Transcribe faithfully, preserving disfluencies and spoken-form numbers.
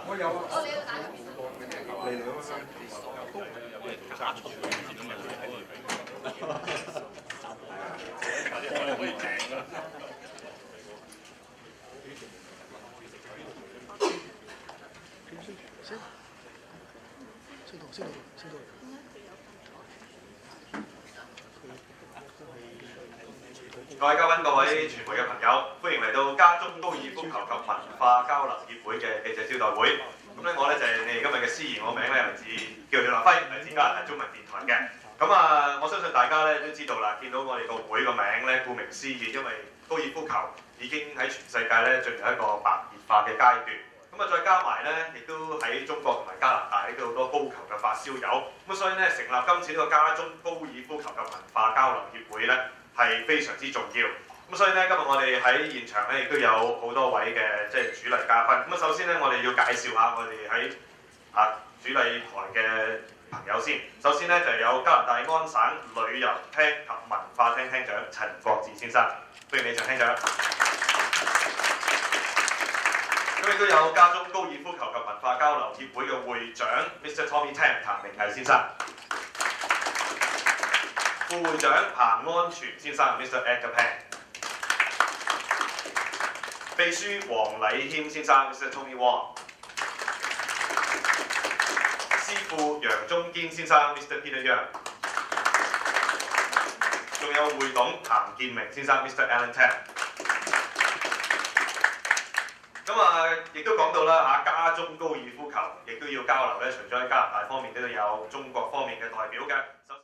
我有啊。 哦，你要打入邊啊？ 嚟兩啊。 先，先到，先到，先到。 各位嘉賓、各位傳媒嘅朋友，歡迎嚟到家中高爾夫球及文化交流協會嘅記者招待會。咁咧，我咧就係你哋今日嘅司儀，我名咧嚟自叫廖立輝，嚟自加拿大中文電台嘅。咁啊，我相信大家咧都知道啦，見到我哋個會個名咧，顧名思義，因為高爾夫球已經喺全世界咧進入一個白熱化嘅階段。咁啊，再加埋咧，亦都喺中國同埋加拿大都好多高球嘅發燒友。咁所以咧，成立今次呢個家中高爾夫球及文化交流協會咧，係非常之重要。咁所以咧，今日我哋喺現場咧，亦都有好多位嘅即係主禮嘉賓。咁啊，首先咧，我哋要介紹下我哋喺啊主禮台嘅朋友先。首先咧，就有加拿大安省旅遊廳及文化廳廳長陳國治先生，歡迎你，陳廳長。咁亦都有家中高爾夫球及文化交流協會嘅會長 Mister Tommy Tam 譚明毅先生。副會長彭安全先生 Mister Edgar Pan， 秘書黃禮謙先生 Mister Tony Wong， 師傅楊中堅先生 Mister Peter Young， 仲有會董譚建明先生 Mister Alan Tam。咁啊，亦都講到啦嚇，家中高爾夫球亦都要交流咧，除咗喺加拿大方面，都有中國方面嘅代表嘅。